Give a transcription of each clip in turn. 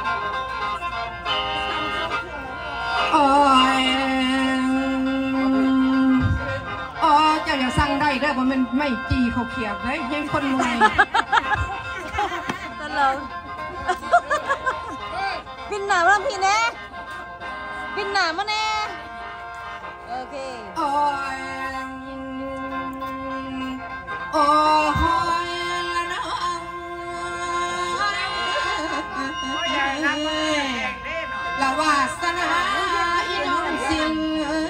โอ้ยอ๋อเจ้าอย่าสั่งได้เด้อเพราะมันไม่จีเขาเขียบเลยยังคนรวยตลกปินหนาว่าพี่แน่ปินหนามาแน่โอเคโอ้ยโอ้ยน้องละวาสนาอีน้องสิง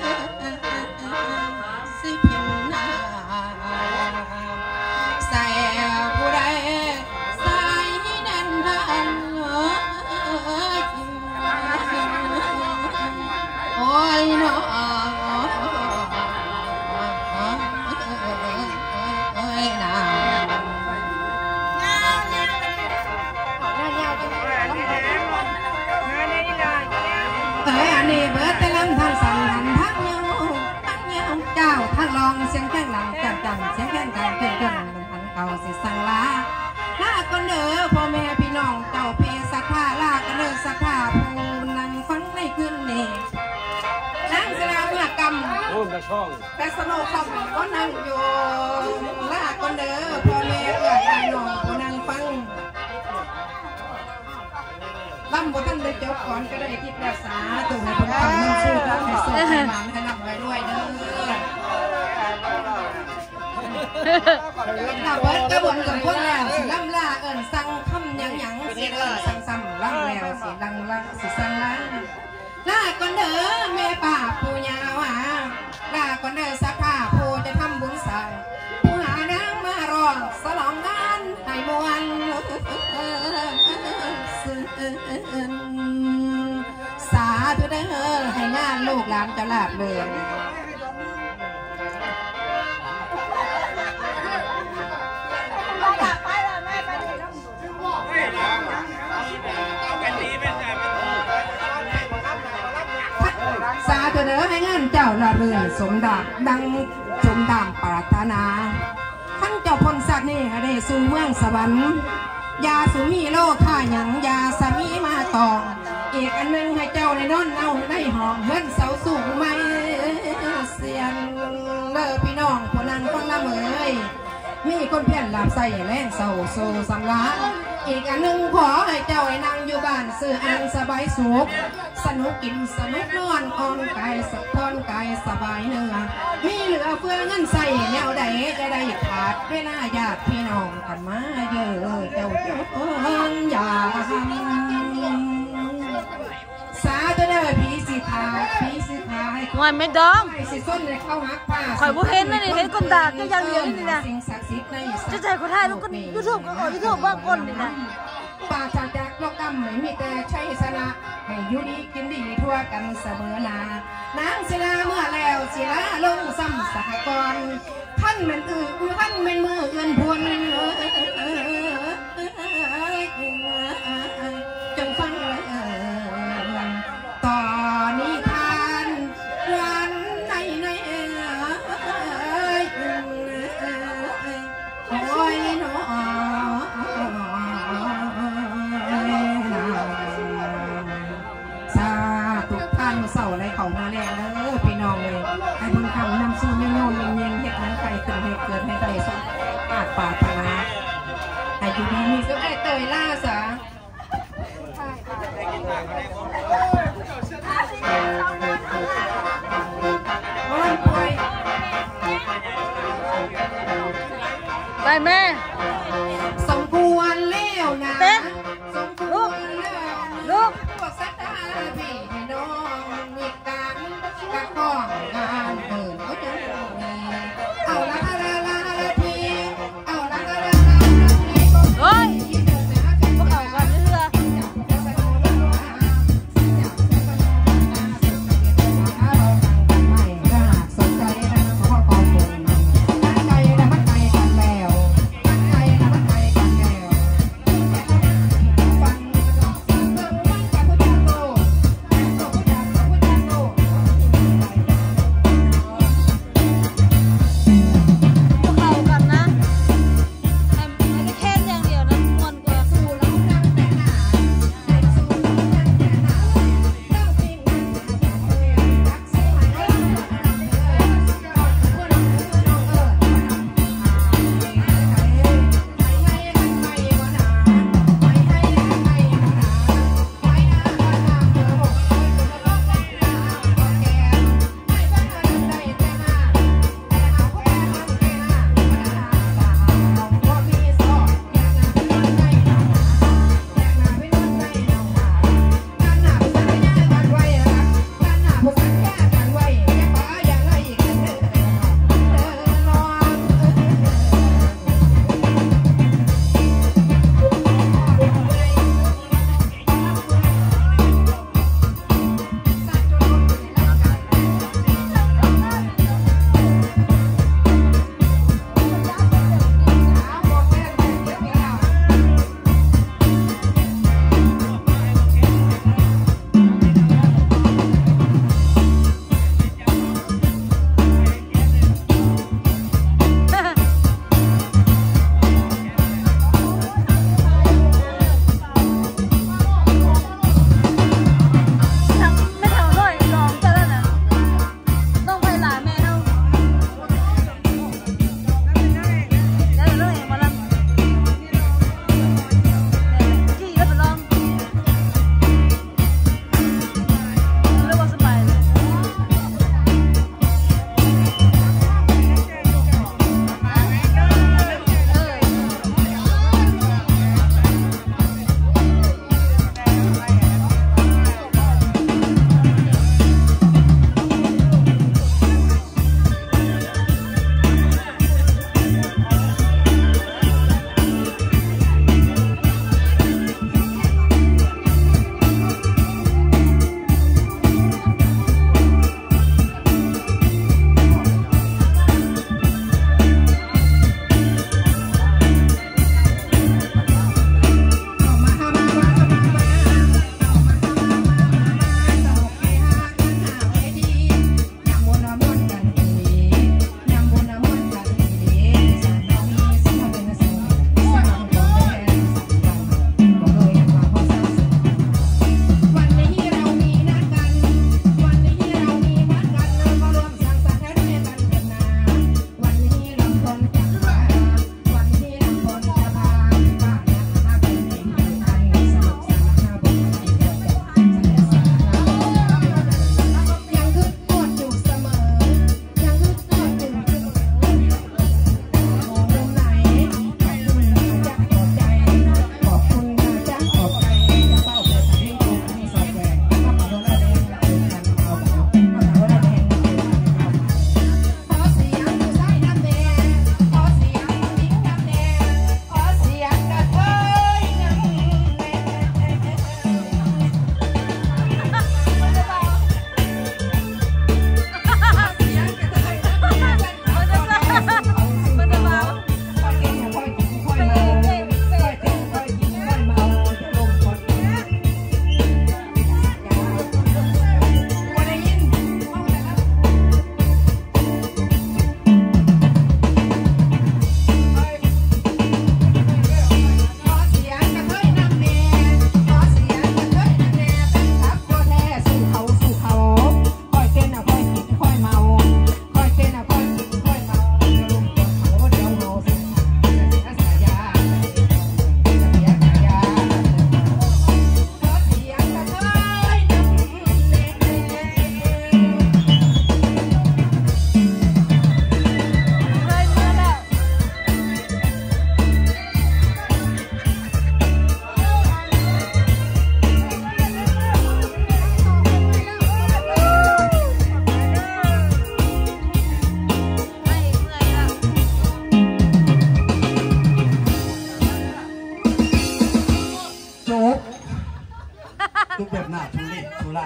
สิพินนาใส่ผู้ใดใส่แน่นทันโอ้ยน้องเสียงแข้งหลังจังเสียงแข้งกลางเพื่อนพันเก่าสิสังลาลาคนเด้อพ่อแม่พี่น้องเจ้าเพสักผ้าลากันเด้อสักผ้าผู้นั่งฟังในคืนนี้นั่งสนาเมื่อกำแต่สนุกคำก็นั่งอยู่ลาคนเด้อพ่อแม่เอื้อยน้องผู้นั่งฟังลำบุท่านได้เจ้าก่อนก็ได้ทิพย์รักษาตัวให้คนทำมันสู้รักให้สู้ให้หมันให้ลำไว้ด้วยเด้อถ้าเบิดกระบวนกับคนแล้วสิลำลาเอิญสั่งคำหยังสิเอิญสั่งซ้ำลำแล้วสิลังสิสั่งลาก่อนเด้อแม่ป่าปูยาวหาลาก่อนเด้อสักผ้าปูจะทำบุญใส่ผู้หานางมารองสลองงานให้มวนสาธุเด้อให้งานลูกหลานจะลาบเลยสาธุเด้อให้งานเจ้าละเรื่อยสมดังสมดามปรารถนาท่านเจ้าพลศักดิ์นี่ให้ได้สู่เมืองสวรรค์ยาสุมีโลค่าหยังยาสามีมาตองอีกอันนึงให้เจ้าในนอนเอาได้หอมเฮือนเสาสูงไม่เสียนเลิกพี่น้องผู้นั้นฟังละเมยมีคนเพี้ยนหลับใส่แรงเศร้าโซสำลักอีกอันนึงขอให้เจ้าไอ้นางอยู่บ้านซื้ออันสบายสุขสนุกกินสนุกนอนอ่อนกายสะท้อนกายสบายเนื้อมีเหลือเฟือเงินใส่แนวใดจะได้ขาดเวลาญาติพี่น้องกันมาเยอะเจ้าอย่าสาธุเด้อผีสิทางอนไม่ดองข่อยบุเห็นนั่นนี่เห็นคนด่าก็ยังเดียวนี่นะจะใจคนไทยมันก็ยูทูบก็ยูทูบบ้างคนนี่นะป่าจากโลกกรรมไม่มีแต่ใช้สนะให้อยู่ดีกินดีทั่วกันเสมอลานางศิลาเมื่อแล้วศิลาลงซ้ำสหกรณ์ท่านเป็นท่านเป็นมือเอื้อนพวนจงฟังต่อนิทานวันในโอ้ยหนอสาธุท่านเสาอะไรเขามาแล้วพี่น้องเลยให้บุญคำนำสู้โยนเย็นเห็ดนั้นไก่ตึงให้เกิดให้ไก่สมอาจป่าพลาให้อยู่ดีมีก็ไอ้เตยล่าสาไปแม่สมควรเลี้ยวนะสมควรลูกพวกสัตว์พี่ให้น้องมีการกระข้องงานเปิดก็จะเอาละพี่เอาละพี่เฮ้ยพวกเขากันเรื่อยสนใจนะขอขอบคุณใจนะมันใจกันแล้วใจนะมันใจ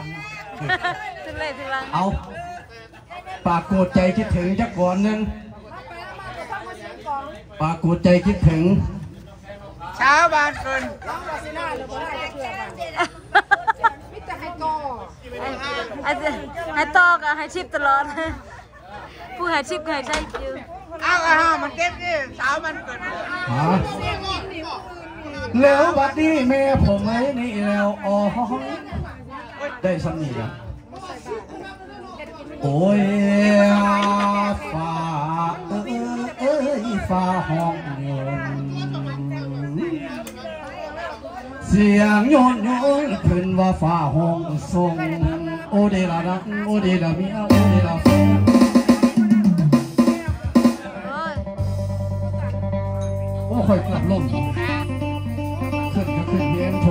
ถึงเลยถึงลังเอาปากกูใจคิดถึงจักก่อนนึงปากกูใจคิดถึงเช้าบานเกินร้องวาสิน่าหรือบ่ได้จะเพื่อบ้านมิจะให้ก่อให้ตอกอะให้ชิปตลอดผู้ให้ชิปให้ใช้คิวเอามันเก็บดิเช้ามันเกินแล้วบัดนี้แม่ผมไอ้นี่แล้วอ๋อได้สำนีแล้วโอ้ยฟ้าฟ้าห้องเงินเสียงโยนขึ้นว่าฟ้าห้องทรงโอเดลาดังโอเดลาเมียโอเดลาฟงโอ้ค่อยกลับลมขึ้นก็ขึ้นเพียงโถ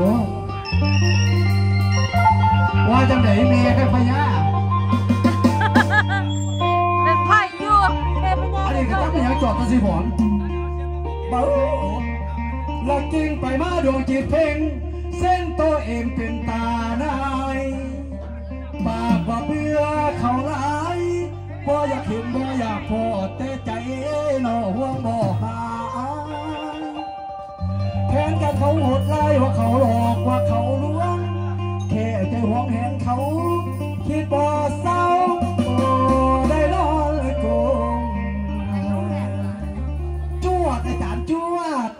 ว่าจังไหนเมียกันพญาเป็นไพ่ยั่วอันนี้ก็ต้องอย่างจอดตัวสิผลเบาลักกิ้งไปมาดวงจิตเพ่งเส้นตัวเองเป็นตาหนายปากว่าเบื่อเขาหลายบ่อยากเห็นบ่อยากพอแต่ใจหน่อห่วงบ่หาแทนกันเขาโหดไล่ว่าเขาหลอกว่าเขาลวงแค่ใจห่วงแหนเขาคิดบ่เศร้าได้รอเลยโกงจวดอาจารย์จวด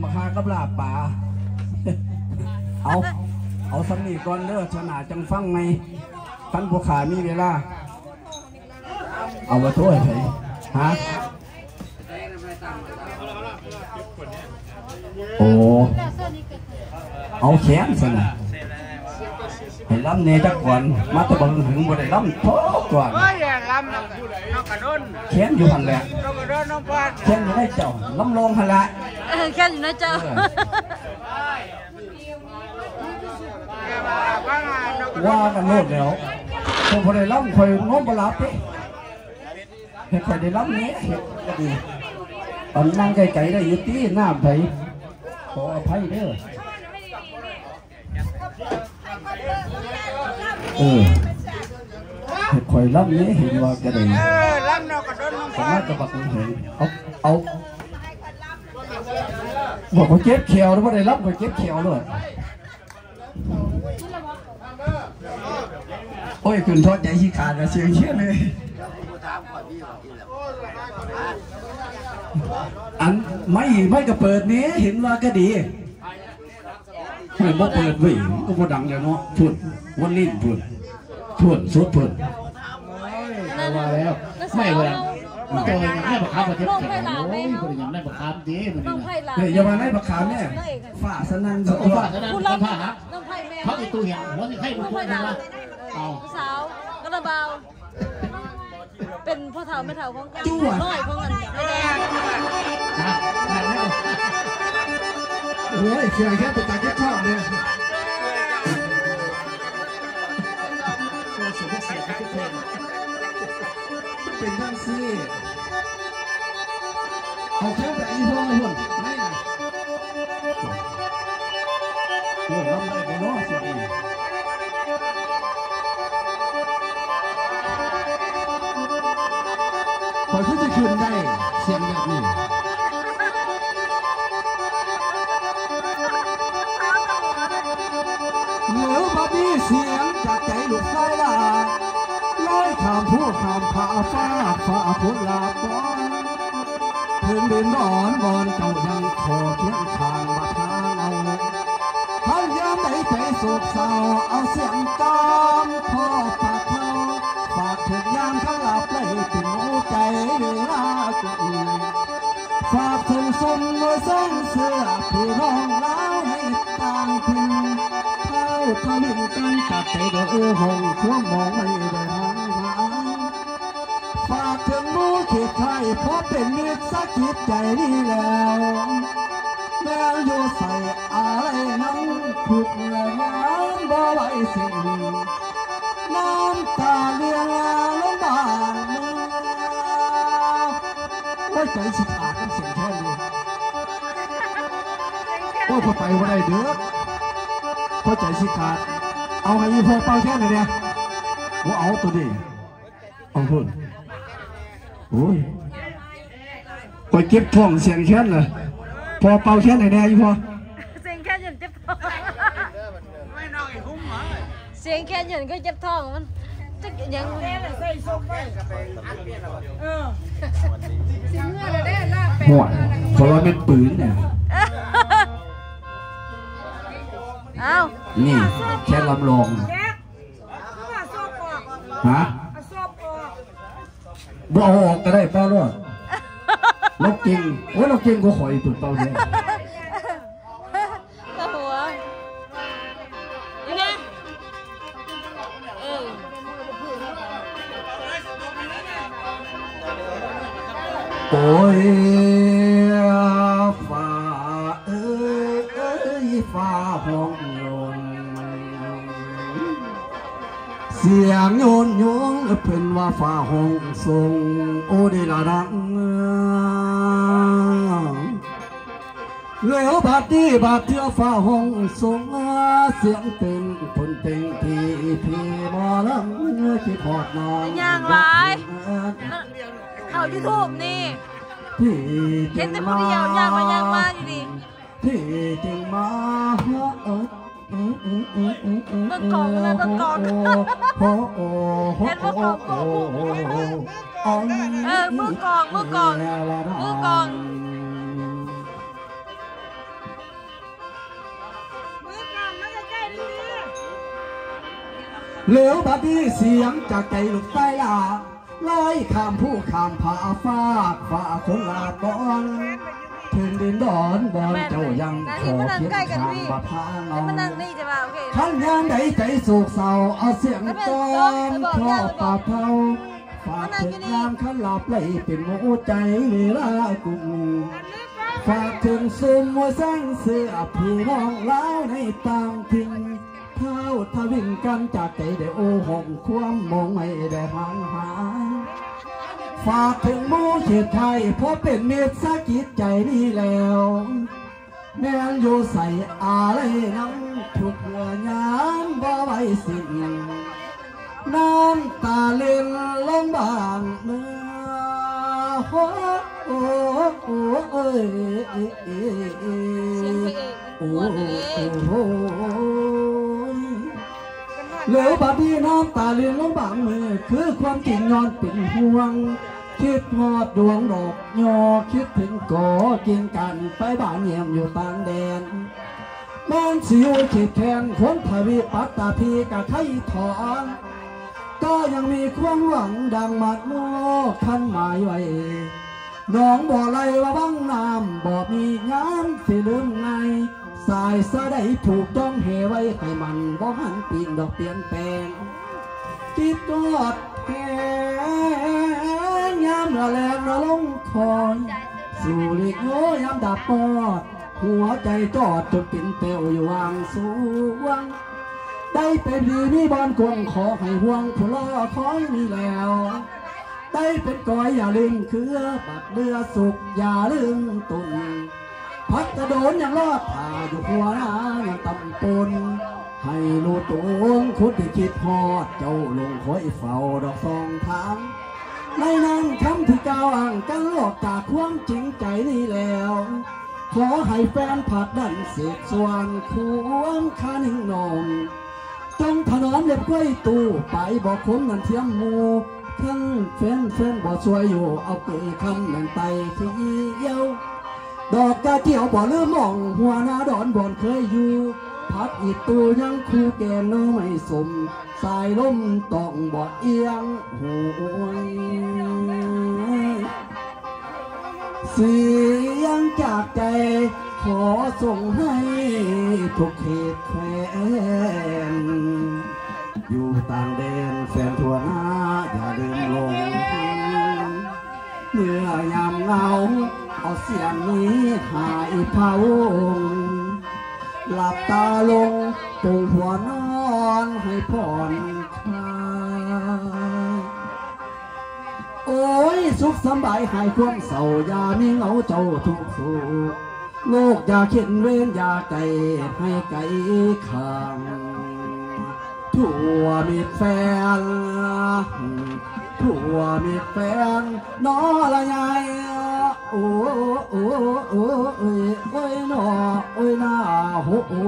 มาหากับลาป่าเอาสำนีก่อนเด้อชนะจังฟังไงท่านผู้ขามีเวลาเอามาถ้วยใส่ฮะโอ้เอาแขนสินะให้ล้ำเนจักก่อนมาตะบังถึงบ่ได้ล้ำโถก่อนแขนอยู่หันแหละแขนอยู่ในเจ้าล้ำลงหันละแค่อยู่ในเจ้าว่ากันโลดแล้วผมพอได้ล้ำคอยง้มบลับดิเห็นคอยได้ล้ำนี้เห็นก็ดีตอนนั่งไกลๆได้ยุติหน้าไผขออภัยเด้อเห็นคอยล้ำนี้เห็นว่าก็ได้สามารถจะบักเห็นเอาบอกว่าเจ็บเขียวหรือว่าได้ล้ำก็เจ็บเขียวเลยโอ้ยคุณทอดใจขี้ขาดเสียงเชี่ยเลยอันไม่ก็เปิดนี้เห็นว่าก็ดีไม่บอกเปิดวิ่งก็บ่ดังอย่างเนาะพุ่นวันลิ้นพุ่นสุดพุ่นว่าแล้วไม่เวลาตัวอย่างได้บักขามมาเจ็บแขนโอ้ยตัวอย่างได้บักขามดีมันนี่อย่ามาได้บักขามเนี่ยฝ่าสนั่นสุดฝ่าสนั่นคนผ้าฮะเขาอีตัวอย่างหัวที่ให้มันพูดนะเอาสาวกระเบาเป็นพ่อเฒ่าแม่เฒ่าของกันน้อยของกันโอ้ยเขียนแค่เป็นตาแค่ชอบเนี่ยเป็นทั้งซี่เอาแค่แต่อีพ่อหุ่นไม่นะโอ้ลำได้บ่เนาะสิคอยขึ้นจะคืนได้เสียงแบบนี้เหนือบัดนี้เสียงจากใจลูกไฟลาลอยข้ามผู้ข้ามผาฟ้าพ้นลาบอนพื้นดินร้อนบอนเจ้ายังขอเคียงข้างมาทางเอาเขาย้ำได้ใจโศกเศร้าเอาเสียงกามพ่อปากเขาฝากถึงยามเขาหลับเลยถึงหัวใจเวลาเกินฝากถึงสมมือเส้นเสื้อพี่น้องเล่าให้ต่างถิ่นเข้าทวินกันจับใจเดือหงควงมองไม่ได้หางฝากถึงมูเขตไทยเพราะเป็นมิตรสักจิตใจนี่แล้วแม่อยู่ใส่อะไรนั้นขุกและน้ำบ่ไหวสิ่งน้ำตาเลี้ยงล้นบานว่าใจสิขาดกันเสียงแค่นี้ว่าพอไปว่าได้เด้อพอใจสิขาดเอาให้พอเป่าแค่ไหนเนี่ยว่าเอาตัวนี้เอาพุ่นโอ้ยไปเก็บท้องเสียงแค่นเลยพอเป่าแค่ไหนเนี่ยอีพอเสียงแค่หยันเจ็บท้องเสียงแค่หยันก็เจ็บท้องมันจะยังหัวเพราะว่าเป็นปืนเนี่ยนี่แค่ลำลองฮะบ่เอาออกก็ได้เปล่าด้วยเราเก่งโอ้เราเก่งก็ขอยตุ่นเปล่าเนี่ยหัวยังไงโอ้ยฟ้าฟ้าห้องโยนเสียงโยนโยงเป็นว่าฟ้าห้องทรงโอเดลาดังเลยเอาบาดดีบาดเที่ยวฟ้าห้องทรงเสียงเต็งผลเต็งที่พี่มอลำเงือคิดหอดนอนย่างไรเขายูทูบนี่เห็นแต่ผู้เดียวย่างมาอยู่ดีที่จึงมาเมื่อกองเลยเมื่อกองเห็นเมื่อกองเหลวบัดนี้เสียงจากใจลูกใต้ลาลอยข้ามผู้ข้ามผาฟ้าฝ่าคนลาบอนถึงดินดอนบอนเจ้ายังขอเพียงทางมาพาน้องท่านยามใดใจโศกเศร้าเอาเสียงตอนครอบปากเท้าฝากถึงยามขันหลับไหลเป็นหัวใจเวลากุมฝากถึงซุ่มมัวสร้างเสื้อพี่น้องเล่าในต่างถิ่นเท้าทวินกันจากใจได้โอ้ห่มความมองไม่ได้ห่างหายฝากถึงมู่เขตไทยเพราะเป็นเมตสากิจใจนี่แล้วแม่นอยู่ใส่อะไรน้ำทุกเมื่อยามบ่ไว้สิ่งน้ำตาเล่นลงบางเมื่อโอ้โอ้โอ้เอ้ยโอ้โอ้เหลวบัดนี้น้ำตาเลี้ยงลงบางมือคือความจริงย้อนเป็นห่วงคิดหอดดวงดอกยอคิดถึงก่อกินกันไปบ้านเยี่ยมอยู่ต่างแดนบ้านสิวขีดแขนคนทวีปัตตาพีกะไข่ถอนก็ยังมีความหวังดังมัดโมขันหมายไว้น้องบ่อไหลว่าบังน้ำบ่มีงานสิลืมไงสายสะได้ผูกจ้องเหไว้ให้มันบ่หันปีนดอกเปลี่ยนแปลงคิดกอดแหงยามระแลงระลงคอยสู่ลิกโยยามดับปอดหัวใจจอดจนเป็นเปลวอยู่วางสวงได้เป็นดีมีบอลกวงขอให้ห่วงผู้ล่อคอยมีแล้วได้เป็นก้อยอย่าลืมคือบัดเรือสุกอย่าลืมตุนพัดกระโดนยังรอดผ่าอยู่หัวหน้ายังตำปนให้ลูตงคุดที่คิดฮอดเจ้าลงคอยเฝ้าดอกซองทางในนั้นคำที่กล่าวอ้างกันหลอกจากความจริงใจนี้แล้วขอให้แฟนผัดดันเสียส่วนควงคานิ่งนองจงถนอมเล็บกล้วยตู้ไปบอกคนนั้นเทียมมูทั้งแฟนบ่ช่วยอยู่เอาเกยคำนั่นไปที่เย้าดอกกระเจียวบ่ลืมมองหัวหน้าดอนบ่อนเคยอยู่พัดอีกตัวยังคู่แกนน้ไม่สมสายลมต้องบ่เอียงหูเสียงจากใจขอส่งให้ทุกเขตแควนอยู่ต่างแดนแฟนทั่วหน้าอย่าลืมลงเมื่อยามเงาเอาเสียงนี้หายเผาหลับตาลงปูหัวนอนให้ผ่อนคลายโอ้ยสุขสบายหายความเศร้าอย่ามีเหงาเจ้าทุกสุขโลกอย่าเข็นเว้นอย่าไกลให้ไกลข้างทั่วมีแฟนทั่วมีแฟนน้อละยายโอ้โอ้โอ้โอ้ยโอ้ยน้อโอ้ยน้าโอ้โอ้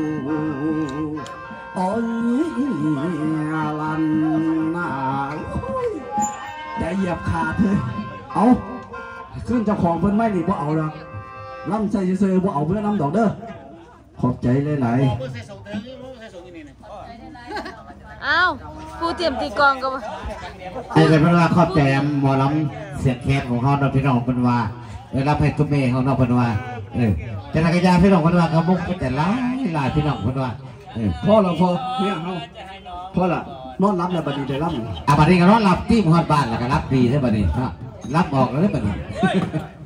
โอ้ยลันนาใจเหยียบขาดเลยเอาขึ้นเจ้าของเพิ่นไม่หนีบ่เอาหรอกล้ำใส่เซอร์บ่เอาเพื่อน้ำดอกเด้อขอบใจหลายอ้าวกูเตรียมตีกองกันไอ้เป็นว่าขอบใจหมอลำเสียงแคสของเขาเราพี่น้องเป็นว่าได้รับให้ตุ้มเมย์ของเราเป็นว่าแต่ละกระยาพี่น้องเป็นว่าเขาบุกแต่ละหลายพี่น้องเป็นว่าพ่อเราพอเนี่ยเขาพ่อละนอนรับแล้วบัดนี้ใจรับบัดนี้ก็นอนรับที่หมู่บ้านแล้วก็รับดีใช่บัดนี้รับออกแล้วได้บัดนี้